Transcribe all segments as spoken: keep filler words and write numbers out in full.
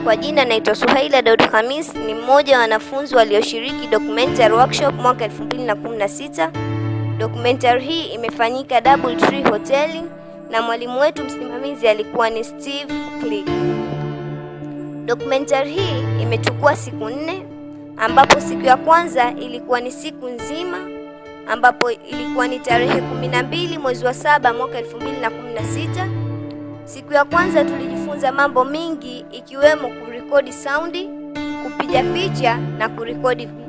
Kwa jina naitwa Suhaila Daud Khamis, ni mmoja wa wanafunzi walioshiriki documentary workshop mwaka elfu mbili na kumi na sita. Documentary hii imefanyika Double Tree Hotel na mwalimu wetu msimamizi alikuwa ni Steve Click. Documentary hii imechukua siku nne, ambapo siku ya kwanza ilikuwa ni siku nzima, ambapo ilikuwa ni tarehe kumi na mbili mwezi wa saba mwaka elfu mbili na kumi na sita. Siku ya kwanza tulijifunza mambo mingi, ikiwemo kurekodi saundi, kupiga picha na kurekodi video.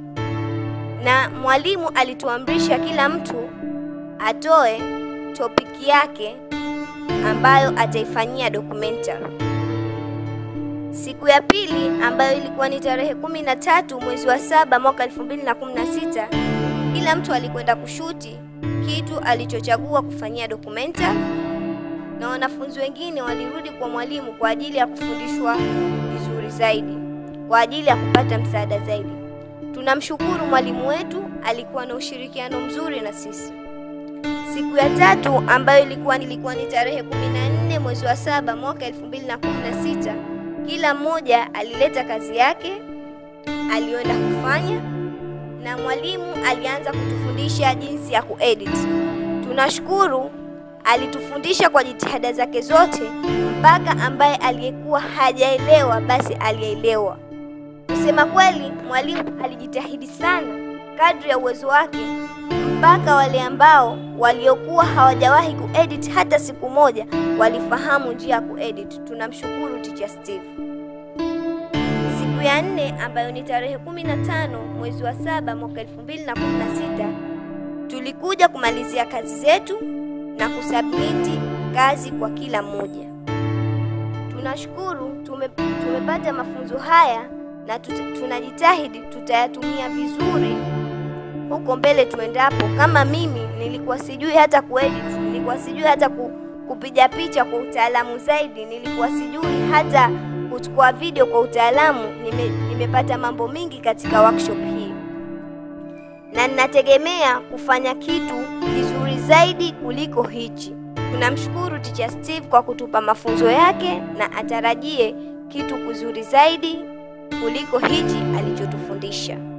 Na mwalimu alituamrisha kila mtu atoe topic yake ambayo ataifanyia documentary. Siku ya pili, ambayo ilikuwa ni tarehe kumi na tatu mwezi wa saba mwaka elfu mbili na kumi na sita, kila mtu alikwenda kushuti kitu alichochagua kufanyia documentary, na wanafunzi wengine walirudi kwa mwalimu kwa ajili ya kufundishwa vizuri zaidi, kwa ajili ya kupata msaada zaidi. Tunamshukuru mwalimu wetu, alikuwa na ushirikiano mzuri na sisi. Siku ya tatu, ambayo ilikuwa nilikuwa ni tarehe kumi na nne mwezi wa saba mwaka elfu mbili na kumi na sita, kila mmoja alileta kazi yake aliyoenda kufanya, na mwalimu alianza kutufundisha jinsi ya kuedit. Tunashukuru, alitufundisha kwa jitihada zake zote, mpaka ambaye aliyekuwa hajaelewa basi alielewa. Kusema kweli, mwalimu alijitahidi sana kadri ya uwezo wake, mpaka wale ambao waliokuwa hawajawahi kuedit hata siku moja walifahamu njia ya kuedit. Tunamshukuru Teacher Steve. Siku ya nne, ambayo ni tarehe kumi na tano mwezi wa saba mwaka elfu mbili na kumi na sita, tulikuja kumalizia kazi zetu na kusubmiti kazi kwa kila mmoja. Tunashukuru tume, tumepata mafunzo haya na tuta, tunajitahidi tutayatumia vizuri huko mbele tuendapo. Kama mimi nilikuwa sijui hata kuedit, nilikuwa sijui hata ku, kupiga picha kwa utaalamu zaidi, nilikuwa sijui hata kuchukua video kwa utaalamu. Nime, nimepata mambo mingi katika workshop hii, na ninategemea kufanya kitu kizuri zaidi kuliko hichi. Tunamshukuru Teacher Steve kwa kutupa mafunzo yake, na atarajie kitu kizuri zaidi kuliko hichi alichotufundisha.